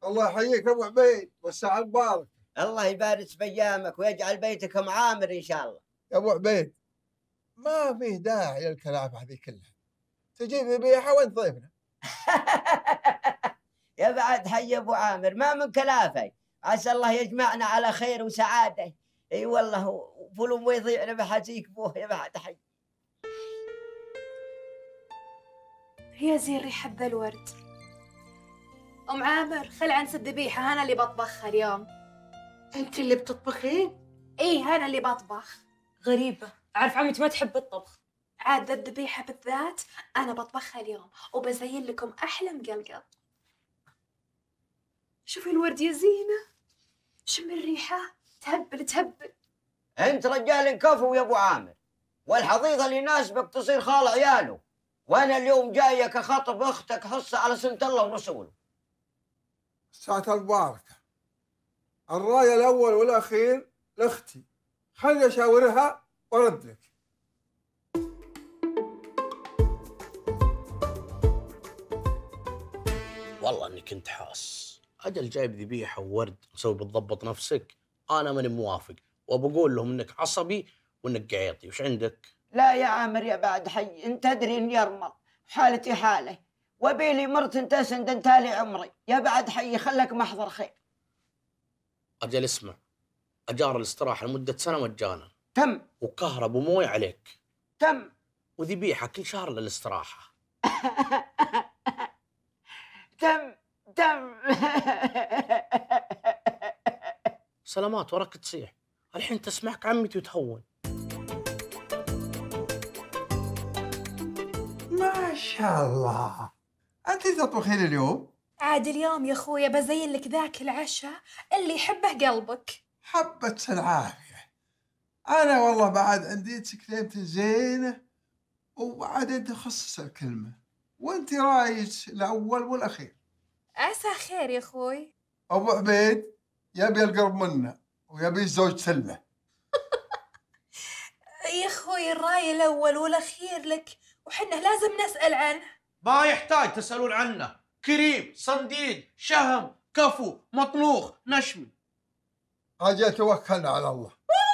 الله يحييك ابو عبيد والساعة مبارك. الله يبارك بايامك ويجعل بيتكم عامر ان شاء الله. يا ابو عبيد ما فيه داعي للكلام هذه كلها، تجيب ذبيحه وانت ضيفنا. يا بعد حي ابو عامر، ما من كلافه، عسى الله يجمعنا على خير وسعاده. اي والله، فلو ما يضيعنا بحزيك بوه يا بعد حي. يا زين ريحة ذا الورد. ام عامر خل عنس الذبيحه، انا اللي بطبخها اليوم. انت اللي بتطبخين؟ ايه انا اللي بطبخ. غريبة، أعرف عمتي ما تحب الطبخ. عاد الذبيحة بالذات أنا بطبخها اليوم وبزين لكم أحلى مقلقل. شوفي الورد يا زينة، شم الريحة، تهبل تهبل. انت رجال كفو يا ابو عامر، والحظيظه اللي يناسبك تصير خال عياله، وانا اليوم جايك اخاطب اختك حصه على سنه الله ورسوله. الساعة المباركة، الراية الأول والأخير لأختي، خلي أشاورها وأرد لك. والله اني كنت حاس اجل جايب ذبيحه وورد مسوي بتضبط نفسك. انا ماني موافق وبقول لهم انك عصبي وانك قعيطي. وش عندك؟ لا يا عامر يا بعد حي، انت تدري اني يرمل، حالتي حاله، وبيلي مرت تسند انتالي عمري. يا بعد حي خلك محضر خير. اجل اسمع، اجار الاستراحه لمده سنه مجانا. تم. وكهرب ومويه عليك. تم. وذبيحه كل شهر للاستراحه. تم. تم. سلامات وراك تصيح، الحين تسمعك عمتي وتهون. ما شاء الله، أنت تطبخين اليوم؟ عاد اليوم يا خويا بزين لك ذاك العشاء اللي يحبه قلبك. حبة العافية. أنا والله بعد عندي كلمة زينة، وبعد أنت خصص الكلمة، وأنت رايج الأول والأخير. عسى خير يا اخوي. أبو عبيد يبي القرب منا ويبي الزوج سلة. يا اخوي الراي الاول والاخير لك، وحنا لازم نسال عنه. ما يحتاج تسألون عنه، كريم، صنديد، شهم، كفو، مطلوخ، نشمي. أجل توكلنا على الله.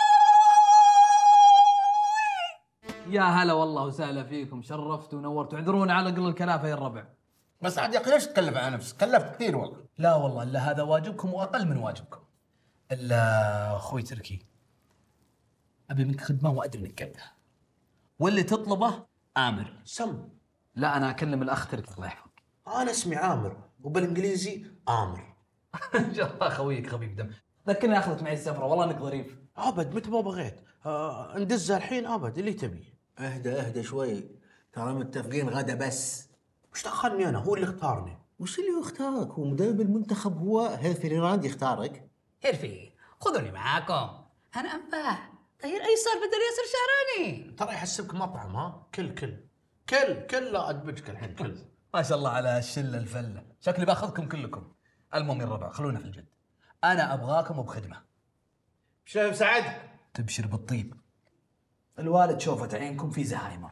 يا هلا والله وسهلا فيكم، شرفتوا ونورتوا. اعذرونا على قل الكلافه يا الربع. بس عاد يا اخي ليش تكلف على نفسك؟ كلفت كثير والله. لا والله الا هذا واجبكم واقل من واجبكم. الا اخوي تركي، ابي منك خدمه وادري انك قدها، واللي تطلبه امر. سم. لا انا اكلم الاخ تركي الله يحفظك. انا اسمي عامر وبالانجليزي امر. ان شاء الله خويك خفيف دم. ذكرني اخذك معي السفره، والله انك ظريف. ابد متى ما بغيت. ندزها الحين ابد اللي تبي. اهدى شوي، ترى متفقين غدا بس. وش دخلني انا؟ هو اللي اختارني. وش اللي اختارك؟ هو مدرب المنتخب، هو هيرفي يختارك. هيرفي خذوني معاكم، انا انباه طير ايسر بدل ياسر شهراني. ترى يحسبك مطعم. ها كل لا ادبجك الحين كل. ما شاء الله على الشله الفله، شكلي باخذكم كلكم. المهم يا الربع خلونا في الجد، انا ابغاكم بخدمه. شايف سعد؟ تبشر بالطيب. الوالد شوفة عينكم في زهايمر،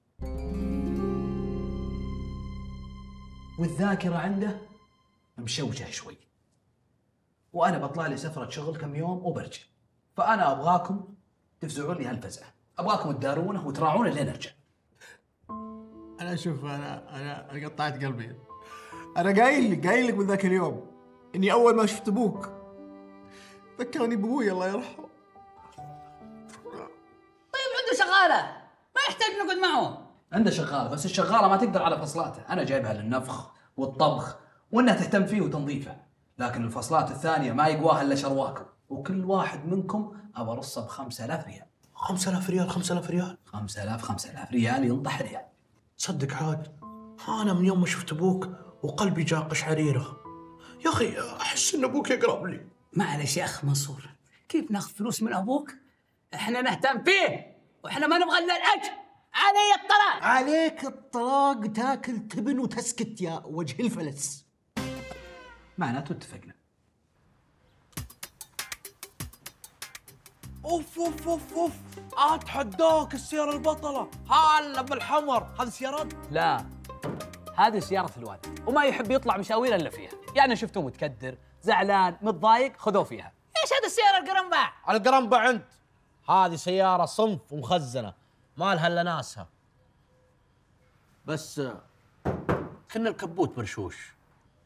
والذاكرة عنده مشوشة شوي، وأنا بطلع لي سفرة شغل كم يوم وبرجع، فأنا أبغاكم تفزعون لي هالفزعة، أبغاكم تدارونه وتراعونه لين أرجع. أنا شوف، أنا قطعت قلبي. أنا قايل لك من ذاك اليوم إني أول ما شفت أبوك ذكرني بأبوي الله يرحمه. طيب عنده شغاله ما يحتاج نقعد معه. عنده شغالة، بس الشغالة ما تقدر على فصلاته، أنا جايبها للنفخ والطبخ وإنها تهتم فيه وتنظيفه، لكن الفصلات الثانية ما يقواها إلا شرواكم، وكل واحد منكم أبى أرصه ب5000 ريال. 5000 ريال؟ 5000 ريال؟ 5000 ريال ينطح ريال. تصدق عاد أنا من يوم ما شفت أبوك وقلبي جاء قشعريرة. يا أخي أحس إن أبوك يقرب لي. معلش يا أخ منصور، كيف ناخذ فلوس من أبوك؟ إحنا نهتم فيه وإحنا ما نبغى إلا الأجر. علي الطلاق. عليك الطلاق، تاكل تبن وتسكت يا وجه الفلس. معناته اتفقنا. اوف اتحداك السيارة البطلة، هلا بالحمر، هذه سيارات؟ لا هذه سيارة الوالد وما يحب يطلع مشاوير إلا فيها، يعني شفتوه متكدر زعلان متضايق خذوه فيها. إيش هذا السيارة القرنبع؟ القرنبع أنت، هذه سيارة صنف ومخزنة ما لها إلا ناسها، بس كنا الكبوت مرشوش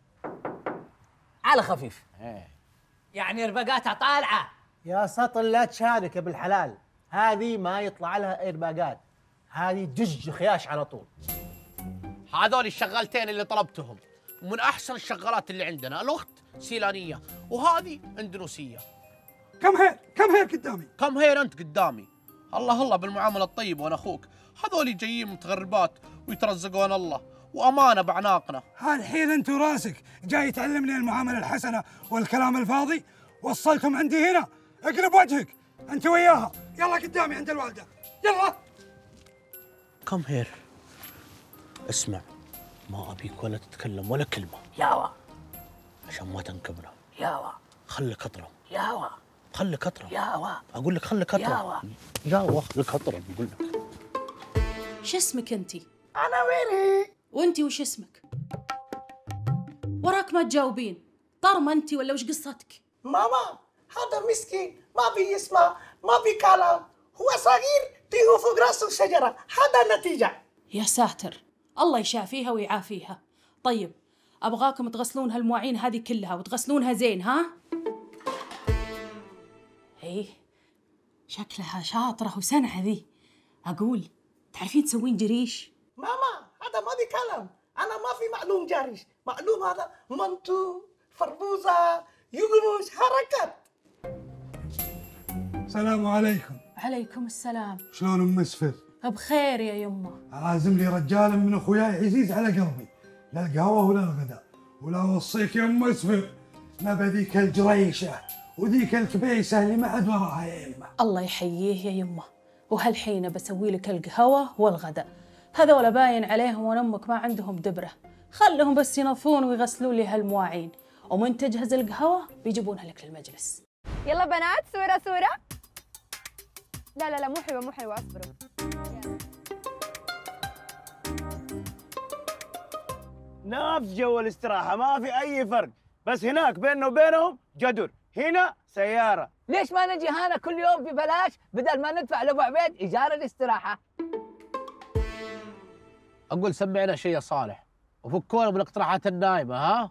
على خفيف. يعني رفقاتها طالعة. يا سطل لا تشارك يا بالحلال، هذه ما يطلع لها ايرباقات، هذه دج خياش على طول. هذول الشغالتين اللي طلبتهم ومن أحسن الشغالات اللي عندنا، الأخت سيلانية وهذه أندونيسية. كم هير قدامي؟ كم هير أنت قدامي؟ الله بالمعاملة الطيبة وأنا أخوك، هذول جايين متغربات ويترزقون الله وأمانة بعناقنا. هالحين أنت وراسك جاي تعلمني المعاملة الحسنة والكلام الفاضي؟ وصلتم عندي هنا، اقلب وجهك أنت وياها، يلا قدامي عند الوالدة، يلا. كم هير، اسمع، ما أبيك ولا تتكلم ولا كلمة ياوا عشان ما تنكبنا. ياوا خليك أطرم. ياوا خليك أطرم. ياوا أقول لك خليك أطرم. ياوا خليك أطرم أقول لك. شو اسمك انتي؟ أنا ويري. وانتي وش اسمك؟ وراك ما تجاوبين، طرمة انتي ولا وش قصتك؟ ماما هذا مسكين ما بيسمع ما بيكلم، هو صغير تيه فوق راسه شجرة، هذا النتيجة. يا ساتر، الله يشافيها ويعافيها. طيب أبغاكم تغسلون هالمواعين هذه كلها وتغسلونها زين، ها؟ إيه شكلها شاطرة وسنعة ذي. أقول تعرفين تسوين جريش؟ ماما هذا ما بيكلم، أنا ما في معلوم جاريش، معلوم هذا منتو فربوزة يقمش حركات. السلام عليكم. عليكم السلام. شلون أم مسفر؟ بخير يا يمه. عازم لي رجال من أخوياي عزيز على قلبي، لا القهوة ولا الغداء، ولا أوصيك يا أم مسفر نبى ذيك الجريشة وذيك الكبيسة اللي ما عاد وراها يا يمه. الله يحييه يا يمه، وهالحين بسوي لك القهوة والغداء. هذول باين عليهم وأنا أمك ما عندهم دبرة، خلهم بس ينظفون ويغسلون لي هالمواعين، ومن تجهز القهوة بيجيبونها لك للمجلس. يلا بنات صورة. لا مو حلوة اصبروا. نفس جو الاستراحة ما في أي فرق، بس هناك بيننا وبينهم جدر، هنا سيارة. ليش ما نجي هنا كل يوم ببلاش بدل ما ندفع لأبو عبيد إيجار الاستراحة؟ أقول سمعنا شيء يا صالح وفكونا من الاقتراحات النايمة. ها؟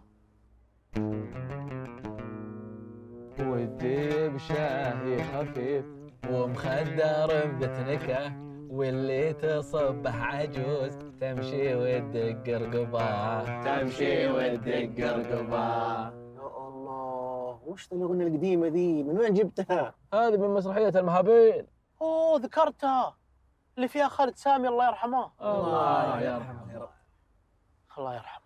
ودي بشاهي خفيف ومخدر بتنكه، واللي تصبح عجوز تمشي وتدق رقباه، تمشي وتدق رقباه. يا الله وش الأغنية القديمة ذي؟ من وين جبتها؟ هذه من مسرحية المهابيل. أوه ذكرتها، اللي فيها خالد سامي الله يرحمه. الله يرحمه يا رب. الله يرحمه.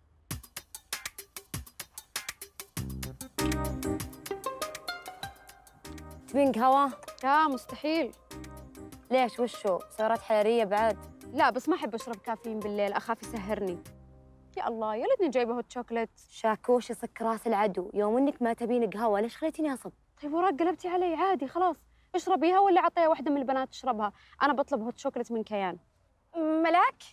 تبين قهوة؟ لا مستحيل. ليش وشو؟ سعرات حرارية بعد؟ لا بس ما أحب أشرب كافيين بالليل، أخاف يسهرني. يا الله يا ليتني جايبة هوت شوكليت. شاكوش يصك راس العدو، يوم انك ما تبين قهوة ليش خليتيني أصب؟ طيب وراك قلبتي علي عادي خلاص، اشربيها ولا عطيها واحدة من البنات تشربها، أنا بطلب هوت شوكليت من كيان. ملاك؟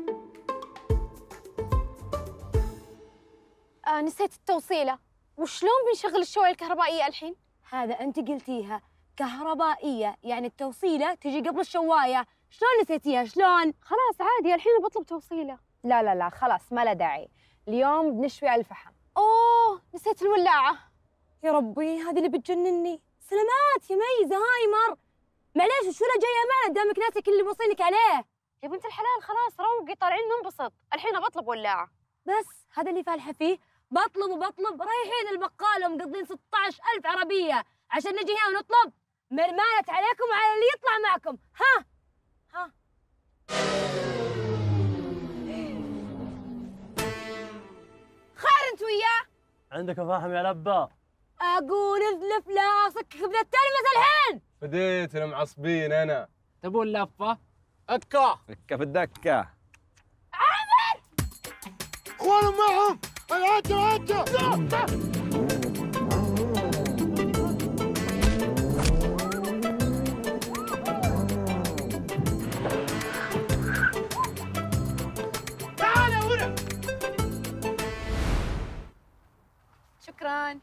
نسيت التوصيلة، وشلون بنشغل الشواية الكهربائية الحين؟ هذا أنت قلتيها كهربائية، يعني التوصيلة تجي قبل الشواية، شلون نسيتيها شلون؟ خلاص عادي الحين بطلب توصيلة. لا خلاص ما له داعي، اليوم بنشوي على الفحم. أوه نسيت الولاعة، يا ربي هذه اللي بتجنني. سلامات يا ميزة هايمر، معليش وشو لا جاية معنا دامك ناسك اللي موصينك عليه. يا بنت الحلال خلاص روقي طالعين ننبسط، الحين بطلب ولاعة. بس هذا اللي فالحة فيه، بطلب رايحين البقالة ومقضين 16,000 عربية عشان نجي هنا ونطلب. مرمانة عليكم وعلى اللي يطلع معكم. ها خير انت وياه؟ عندك فاهم يا لبا؟ اقول اذلف لاسك بدأت تلمس الحين. بديت المعصبين انا. تبون لفة؟ اكا في الدكة. عامر اخوانهم معهم العجة تعال هنا شكرا.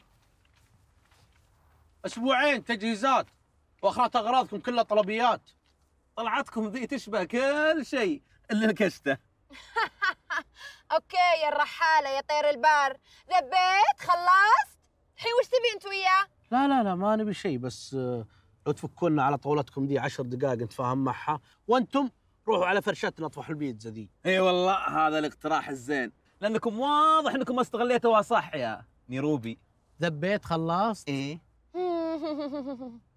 اسبوعين تجهيزات واخرات اغراضكم كلها طلبيات. طلعتكم ذي تشبه كل شيء الا نكشته. اوكي يا الرحاله يا طير البار، ذبيت خلصت؟ الحين وش تبي انت وياه؟ لا ما نبي شيء، بس لو تفكونا على طاولتكم دي 10 دقائق نتفاهم معها، وانتم روحوا على فرشتنا اطفحوا البيتزا ذي. اي والله هذا الاقتراح الزين، لانكم واضح انكم ما استغليتوها صح يا نيروبي. ذبيت خلصت؟ ايه.